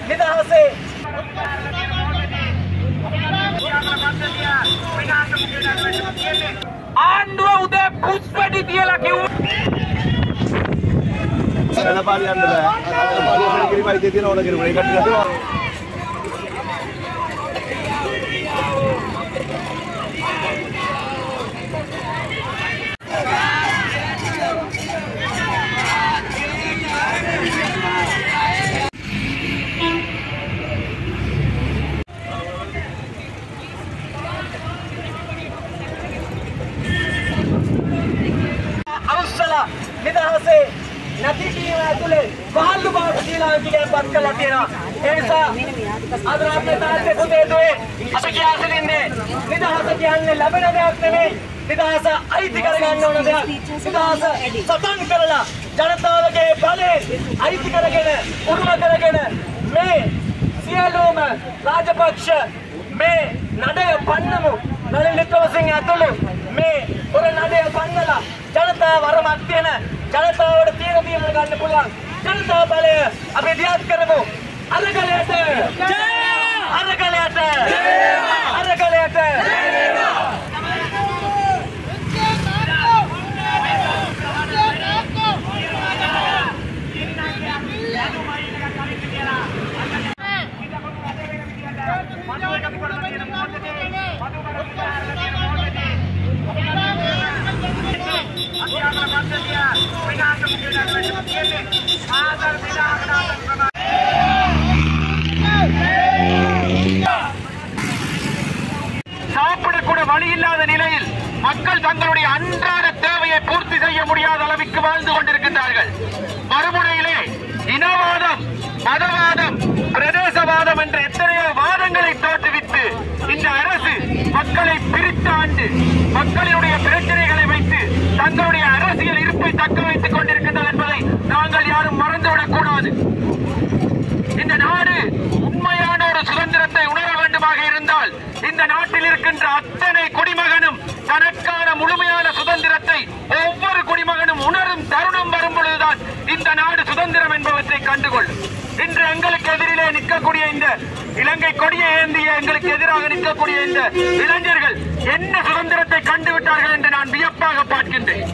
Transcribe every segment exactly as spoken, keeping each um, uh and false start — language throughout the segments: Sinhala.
නිදහසේ ආණ්ඩුව උදේ පුස්වැඩි තියලා කිව්වා එළපාරි යන්න බෑ. එළපාරි වල කිරිමයි තියෙන ඕන කිරිමයි ඒකට ගන්නවා. අවසලා නිදහසේ නැති කීම ඇතුලේ පහළු බවට කියලා කියාපත් කළා තියෙනවා. ඒ නිසා අද අපේ තාත්තේ පුතේ දුවේ අපි කියලා ඉන්නේ නිදහස කියන්නේ ලැබෙන දෙයක් නෙමෙයි. නිදහස අයිති කරගන්න ඕන දෙයක්. නිදහස සටන් කරලා ජනතාවගේ බලයෙන් අයිති කරගෙන උරුම කරගෙන මේ සියලුම රාජපක්ෂ මේ නඩය පන්නමු. නලින් වික්‍රමසිංහ ඇතුළු මේ පොර නඩය පන්නලා ජනතාව වරමක් තියෙන ජනතාවට තීර තීරණ ගන්න පුළුවන් ජනතා බලය අපි දියත් කරමු. අරගලයට ජය! අරගලයට ජය! අරගලයට ජය! சாப்பிடக்கூட வழி இல்லாத நிலையில் மக்கள் தங்களுடைய அன்றாட தேவையை பூர்த்தி செய்ய முடியாத அளவுக்கு வாழ்ந்து கொண்டிருக்கின்றார்கள். மறுமுனையிலே இனவாதம், மதவாதம், பிரதேசவாதம் என்ற எத்தனையோ வாதங்களை தோற்றுவித்து இந்த அரசு மக்களை பிரித்தாண்டு மக்களுடைய பிரச்சனைகளை வைத்து தங்களுடைய அரசியல் இருப்பை தக்க வைத்துக் கொண்டிருக்கின்றது என்பதை நாங்கள் யாரும் மறந்துவிடக் கூடாது. இந்த நாடு உண்மையான ஒரு சுதந்திரத்தை உணர வேண்டுமாக இருந்தால் இந்த நாட்டில் இருக்கின்ற அத்தனை குடிமகனும் தனக்கான முழுமையான சுதந்திரத்தை ஒவ்வொரு குடிமகனும் உணரும் தருணம் வரும் பொழுதுதான் இந்த நாடு சுதந்திரம் என்பவற்றை கண்டுகொள்ளும். இன்று எங்களுக்கு எதிரிலே நிற்கக்கூடிய இந்த இலங்கை கொடியை ஏந்திய எங்களுக்கு எதிராக நிற்கக்கூடிய இந்த இளைஞர்கள் என்ன சுதந்திரத்தை கண்டுவிட்டார்கள் என்று நான் வியப்பாக பார்க்கின்றேன்.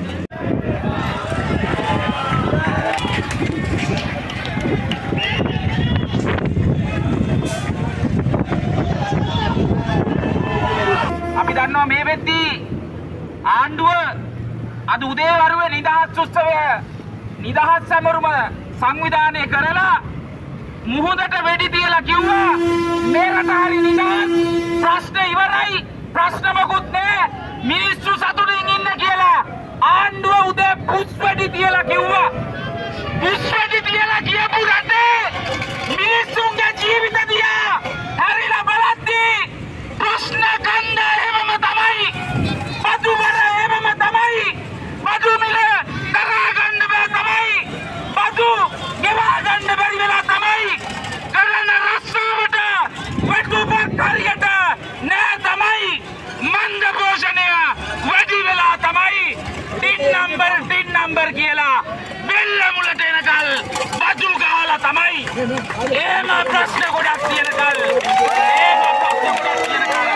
අපි දන්නවා මේ වෙද්දී ආණ්ඩුව අද උදේ වරුවේ නිදහස් උත්සවය නිදහස් සමරුම සංවිධානය කරලා මුහුදට වෙඩි තියලා කිව්වා මේ රට හරි නිදහස් ප්‍රශ්න ඉවරයි ප්‍රශ්න මොකුත් නැහැ මිනිස්සු සතුටින් ඉන්න කියලා ආණ්ඩුව උදේ පුස්වැඩි තියලා කිව්වා පුස්වැඩි තියලා කියපු රටේ මිනිස්සුන්ගේ ජීවිත දිහා හරිලා බලද්දී ප්‍රශ්න කන්ද එහෙමම තමයි බදු බර එහෙමම තමයි බදු මිල කරා ගන්න බෑ තමයි බදු ගෙවා ගන්න බැරි වෙලා තමයි කරන රස්සාවට වටුපක් හරියට නෑ තමයි මන්ද පෝෂණය වැඩි වෙලා තමයි ටින් නම්බර් ටින් නම්බර් කියලා බෙල්ල මුලට එනකල් බදු ගහලා තමයි එහෙම ප්‍රශ්න ගොඩක් තියෙනකල් එහෙම ප්‍රශ්න ගොඩක් තියෙනකල්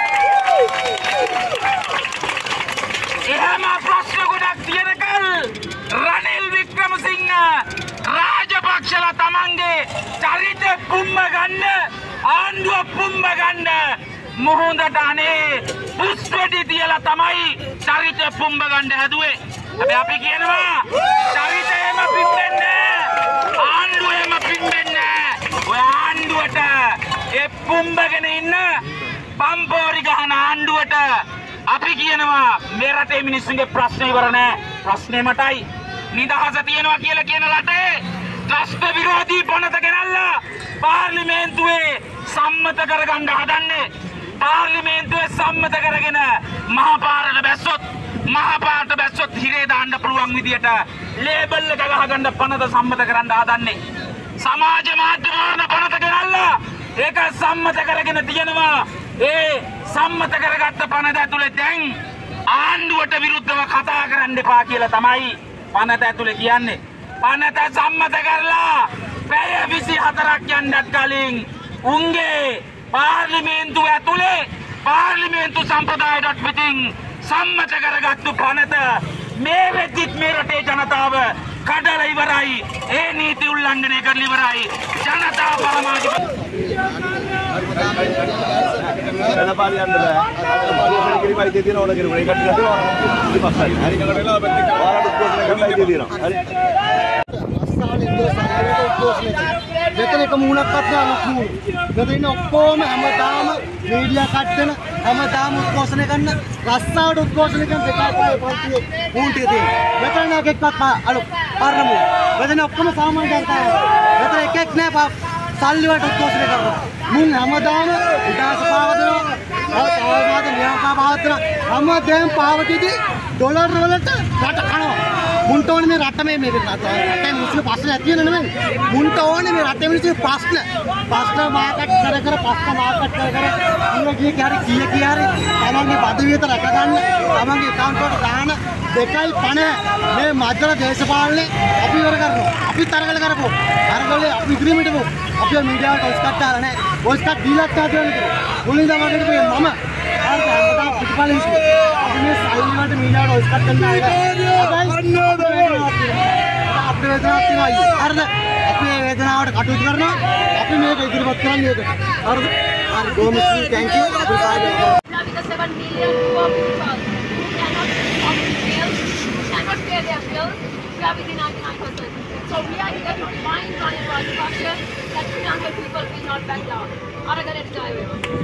එහෙම ප්‍රශ්න ගොඩක් තියෙනකල් රනිල් වික්‍රමසිංහ රාජපක්ෂලා තමන්ගේ චරිත පුම්ම ගන්න ආණ්ඩුව පුම්ම ගන්න මුහුදට අනේ පුස්වැඩි තියලා තමයි චරිත පුම්බ ගන්න හැදුවේ. හැබැයි අපි කියනවා චරිතයම පිම්බෙන්නේ ආණ්ඩුවේම පිම්බෙන්නේ ඔය ආණ්ඩුවට ඒ පුම්බගෙන ඉන්න පම්පෝරි ගහන ආණ්ඩුවට අපි කියනවා මේ රටේ මිනිස්සුන්ගේ ප්‍රශ්න ඉවර නැහැ. ප්‍රශ්නේ මටයි නිදහස තියෙනවා කියලා කියන රටේ ත්‍රස්ත විරෝධී පනත ගෙනල්ලා පාර්ලිමේන්තුවේ සම්මත කරගන්න හදන්නේ. පාර්ලිමේන්තුවේ සම්මත කරගෙන මහපාරට බැස්සොත් මහපාරට බැස්සොත් හිරේ දාන්න පුළුවන් විදියට ලේබල් එක ගහගන්න පනත සම්මත කරන්න හදන්නේ. සමාජ මාධ්‍යවල පනත ගෙනල්ලා ඒක සම්මත කරගෙන තියෙනවා. ඒ සම්මත කරගත්ත පනත ඇතුලේ දැන් ආණ්ඩුවට විරුද්ධව කතා කරන්න එපා කියලා තමයි පනත ඇතුලේ කියන්නේ. පනත සම්මත කරලා පැය විසිහත හතරක් යන්නත් කලින් උන්ගේ පාර්ලිමේන්තුව ඇතුලේ පාර්ලිමේන්තු සම්ප්‍රදායයට පිටින් සම්මත කරගත්තු පනත මේ වෙද්දිත් මේ රටේ ජනතාව කඩලා ඉවරයි. ඒ නීති උල්ලංඝනය කරලා ඉවරයි. ජනතා පරමාධිපති ජනපාලි යන්න බෑ. පොලිසිය කිරි වයිදේ දින ඕන කිරි ඒක කට්ටිය හරි කට වෙලා බැලුවා වාරට උද්ඝෝෂණය කරලා ඉදී දිනවා. හරි. මෙතන එක මූණක්වත් නෑ අලුත් මූණ. මෙතන ඉන්න ඔක්කොම හැමදාම මීඩියා කට්ටන හැමදාම උද්ඝෝෂණය කරන රස්සාවට උද්ඝෝෂණය කරන දෙකයි පන්තියේ මූණ ටික තියෙනවා. මෙතන නෑ එකක්වත් අලුත් පාර්ලිමේන්තුව. මෙතන ඔක්කොම සාමාන්‍ය ජනතාව. මෙතන එකෙක් නෑ සල්ලි වලට උද්ඝෝෂණය කරනවා. මුන් හැමදාම විකාශ පාවදනවා. අවවාද න්‍යාය පාවදනවා. හැමදේම පාවතිදී ඩොලර් වලට රට කනවා. මුන්ට ඕනේ මේ රට මේ මේ රටේ මිනිස්සු ප්‍රශ්න ඇති වෙන නෙමෙයි. මුන්ට ඕනේ මේ රටේ මිනිස්සු ප්‍රශ්න. ප්‍රශ්න මාකට් කර කර ප්‍රශ්න මාකට් කර කර ඉන්න කී කියාරි කී කියාරි තමන්ගේ බඩ වියත රැක ගන්න තමන්ගේ account වලට දාන දෙකයි පණ මේ මධ්‍යම දේශපාලනේ අපි ඉවර කරනවා. අපිත් අරගල කරපො. අරගලේ අපි ඉදිරියට පො. අපි මීඩියාවට ඔස් කට් දාලා නැහැ. ඔස් කට් දීලත් නැතිවනේ කිව්වා. මුලින්ම වගේට මම ආර හැමදාම පිටපල හිටියේ. අපි මේ සල්ලි වලට මීඩියාවට ඔස් කට් කරන්න ආවේ. අපේ වේදනාවක් තියෙනවා. හරිද? අපි මේ වේදනාවට කටයුතු කරනවා. අපි මේක ඉදිරිපත් කරන්නේ ඒකට. හරිද? හරි ගෝමිස්ටි thank you. අපි සාදරව Having a seven million poor people who cannot afford bills, cannot pay their bills, we are within ninety-nine percent. So we are here to remind Ranil Rajapaksa that Sri Lankan people will not back down. Aragare Jaya.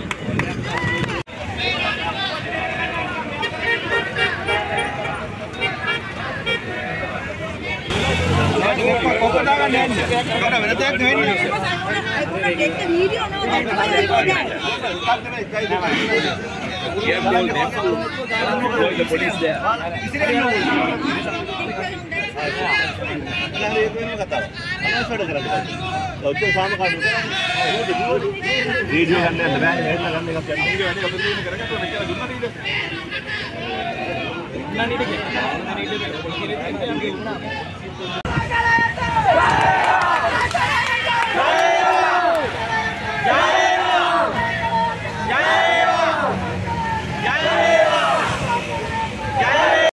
Video ගන්න යන්න බෑ නේද ගන්න එකක් යන්න. වීඩියෝ වැඩි අපිට කරගන්න ඕනේ කියලා දුන්නා නේද? දුන්නා නේද? දුන්නා නේද?